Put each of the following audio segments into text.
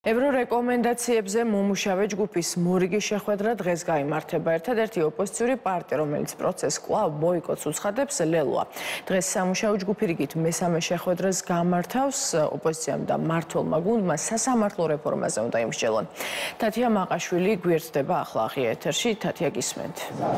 ევრორეკომენდაციებზე მომუშავე ჯგუფის მორიგი შეხვედრა დღეს გაიმართება. ერთადერთი ოპოზიციური პარტია, რომელიც პროცესს კვლავ ბოიკოტს უცხადებს, ლელოა. დღეს სამუშაო ჯგუფი რიგით მესამე შეხვედრას გამართავს. ოპოზიციამ და მმართველმა გუნდმა სასამართლო რეფორმაზე უნდა იმსჯელონ. თათია მაყაშვილი გვერდდება ახლა აღია ეთერში. თათია გისმენთ.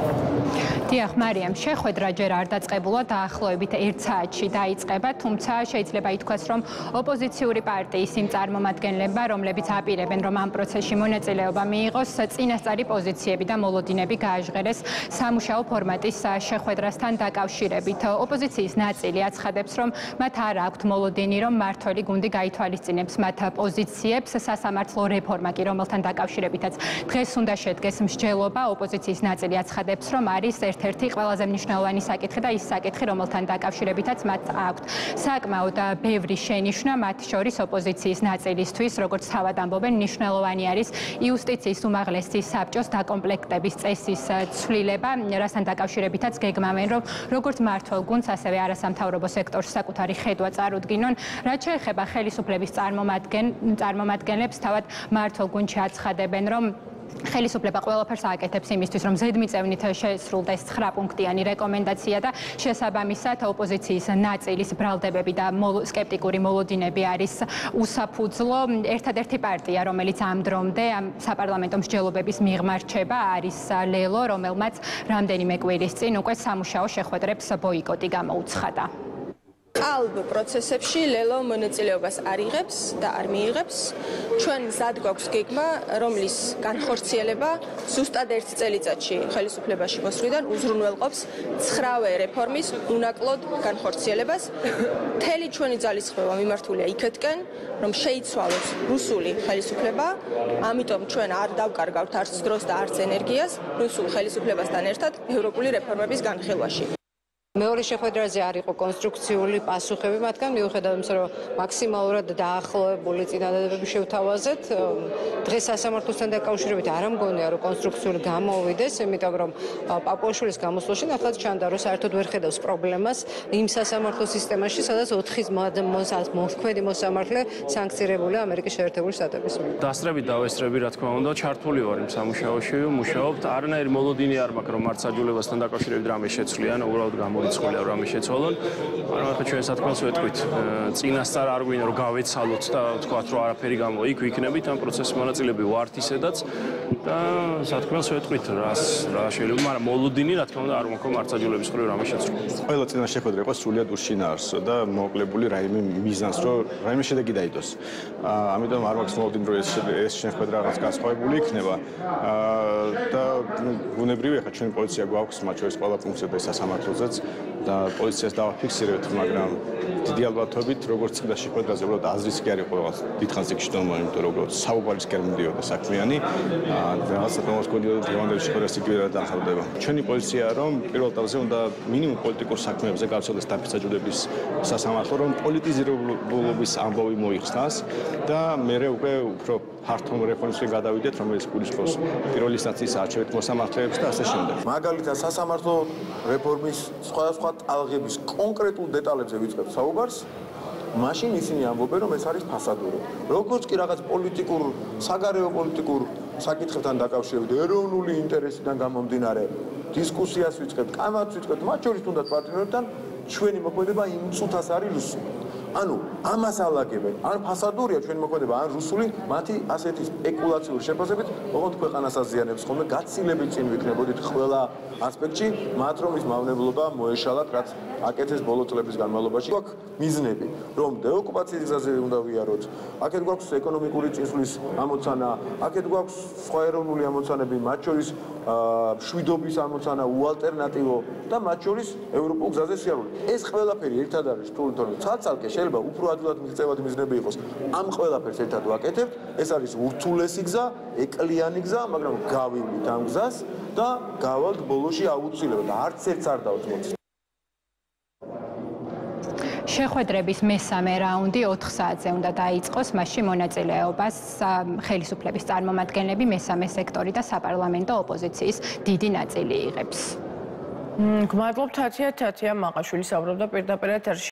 დიახ, მარიამ, შეხვედრა ჯერ არ დაწყებულა, დაახლოებით 1 საათში დაიწყება, თუმცა შეიძლება ითქვას, რომ ოპოზიციური პარტიის იმ წარმომადგენლებმა, რომლებიც აპირებენ, რომ ამ პროცესში მონაწილეობა მიიღოს, წინასწარი პოზიციები და მოლოდინები გააჟღერეს სამუშაო ფორმატის შეხვედრასთან დაკავშირებით. ოპოზიციის ნაწილი აცხადებს, რომ მათ არ აქვთ მოლოდინი, რომ მმართველი გუნდი გაითვალისწინებს მათ პოზიციებს. სასამართლო რეფორმა კი, რომელთან დაკავშირებითაც დღეს უნდა შედგეს მსჯელობა, ოპოზიციის ნაწილი აცხადებს, რომ არის ერთ-ერთი ყველაზე მნიშვნელოვანი საკითხი და ის საკითხი, რომელთან დაკავშირებითაც მათ აქვთ საკმაოდ ბევრი შენიშვნა, მათ შორის ოპოზიციის ნაწილისთვის, როგორც თავად ამბობენ, მნიშვნელოვანი არის იუსტიციის უმაღლესი საბჭოს დაკომპლექტების წესის ცვლილება, რასთან დაკავშირებითაც გეგმავენ, რომ როგორც მმართველ გუნდს, ასევე არასამთავრობო სექტორს საკუთარი ხედვა წარუდგინონ. რაც შეეხება ხელისუფლების წარმომადგენლებს, თავად მმართველ გუნდში აცხადებენ, რომ ხელისუფლება ყველაფერს ააკეთებს იმისთვის, რომ ზედმიწევნით შესრულდეს 9 პუნქტიანი რეკომენდაცია და შესაბამისად ოპოზიციის ნაწილის ბრალდებები და სკეპტიკური მოლოდინები არის უსაფუძვლო. ერთადერთი პარტია, რომელიც ამ დრომდე საპარლამენტო მსჯელობების მიღმა რჩება, არის ლელო, რომელმაც რამდენიმე კვირის წინ უკვე სამუშაო შეხვედრებს ბოიკოტი გამოუცხადა. ალბ პროცესებში ლელო მონაწილეობას არ იღებს და არ მიიღებს. ჩვენ მზად გვაქვს გეგმა, რომლის განხორციელება ზუსტად 1 წელიწადში ხელისუფლებაში მოსვლიდან უზრუნველყოფს 9-ვე რეფორმის უნაკლოდ განხორციელებას. მთელი ჩვენი ძალისხმევა მიმართულია იქეთკენ, რომ შეიცვალოს რუსული ხელისუფლება, ამიტომ ჩვენ არ დავკარგავთ არც დროს და არც ენერგიას რუსულ ხელისუფლებასთან ერთად ევროპული რეფორმების განხილვაში. მეორე შეხვედრაზე არ იყო კონსტრუქციული პასუხები მათგან, მიუხედავად იმისა, რომ მაქსიმალურად დაახლოებული წინადადებები შევთავაზეთ. დღეს სასამართლოსთან დაკავშირებით არ მგონია, რომ კონსტრუქციული გამოვიდეს, იმიტომ რომ პაპუაშვილის გამოსვლაში ნახած ჩანდა, რომ საერთოდ ვერ ხედავს პრობლემას იმ სასამართლო სისტემაში, სადაც 4 მოქმედი მოსამართლე სანქცირებულია ამერიკის შეერთებული შტატების მიერ. დასწრებით დავესწრები, რა თქმა უნდა, ჩართული ვარ იმ სამუშაოში, მუშაობთ. არანაირი მოლოდინი არ მაქვს, რომ მართ საჯულევასთან დაკავშირებით რამე შეცვლიან, უბრალოდ გამორიცხულია რომ რამე შეცვალონ. მაგრამ ახლა ჩვენ სათქმელს ვეთქვით, წინასწარ არ გვინდა რომ გავეცალოთ და ვთქვათ, რომ არაფერი გამო იქ ვიქნებით ამ პროცესში მონაწილეები ვართ ისედაც და სათქმელს ვეთქვით, რა შეიძლება, მაგრამ მოლოდინი, რა თქმა უნდა, არ მაქვს მართ საჯულების მხრივ რამე შეცვლა. ყველა წინა შეხვედრა იყო სრულიად უშინაარსო და მოკლებული რაიმე მიზანს, რომ რაიმე შედეგი დაიდოს. ამიტომ არ მაქვს მოლოდინი, რომ ეს შეხვედრა რაღაც განსხვავებული იქნება. და ბუნებრივია, ხა ჩვენ პოლიცია გვაქვს, მათ შორის ყველა ფუნქცია სასამართლოზეც და პოლიციას დავაფიქსირებთ, მაგრამ დიდი ალბათობით, როგორც წმინდა შეხვედრაზე, უბრალოდ აზრის კი არ იყო რაღაც დიდხანს იქ შტომა, იმიტომ რომ უბრალოდ საუბარის კი არ მიდიოდა საქმიანი, რაღაცა თომას გონიოდა დღევანდელი შეხვედრას იგივე რა დამხმარდება. ჩვენი პოლიცია რომ პირველ თავზე უნდა მინიმუმ პოლიტიკურ საქმეებზე გავცელდეს დაფიქსაჯულების სასამართლო, რომ პოლიტიზირებულობის ამბავი მოიხსნას და მერე უკვე უფრო ფართო რეფორმისკენ გადავიდეთ, რომელიც გულისხმობს პირველი ინსტანციის არჩევით მოსამართლეებს და ასე შემდეგ. მაგალითად, სასამართლო რეფორმის სხვადასხვა ტალღების კონკრეტულ დეტალებზე ვიწყებთ საუბარს, მაშინ ისინი ამბობენ, რომ ეს არის ფასადური. როგორც კი რაღაც პოლიტიკურ, საგარეო პოლიტიკურ საკითხებთან დაკავშირებით, ეროვნული ინტერესიდან გამომდინარე დისკუსიას ვიწყებთ, კამათს ვიწყებთ, მათ შორის თუნდაც პარტნიორებთან, ჩვენი მოქმედება იმ წუთას არის რუსული. ანუ ამას ალაგებენ, ან ფასადურია ჩვენი მოქმედება, ან რუსული, მათი ასეთი სპეკულაციური შეფასებით, ოღონდ ქვეყანას აზიანებს ხოლმე, გაცილებით წინ ვიქნებოდით ყველა ასპექტში, მათ რომ ის მავნებლობა მოეშალათ, რაც აკეთეს ბოლო წლების განმავლობაში. გვაქვს მიზნები, რომ დეოკუპაციის გზაზე უნდა ვიაროთ, აქეთ გვაქვს ეკონომიკური წინსვლის ამოცანა, აქეთ გვაქვს სხვა ეროვნული ამოცანები, მათ შორის მშვიდობის ამოცანა, უალტერნატივო და მათ შორის ევროპულ გზაზე სიარული. ეს ყველაფერი ერთად არის რთული, თორემ ცალ-ცალკე შეიძლება უფრო ადვილად მიღწევადი მიზნები იყოს. ამ ყველაფერს ერთად ვაკეთებთ, ეს არის ურთულესი გზა, ეკლიანი გზა, მაგრამ გავივლით ამ გზას და გავალთ ბოლოში აუცილებლად, არც ერთს არ დავწმოთ. შეხვედრების მესამე რაუნდი 4 საათზე უნდა დაიწყოს, მასში მონაწილეობას ხელისუფლების წარმომადგენლები, მესამე სექტორი და საპარლამენტო ოპოზიციის დიდი ნაწილი იღებს. გმადლობ თათია მაყაშვილი საუბრობდა პირდაპირ ეთერში.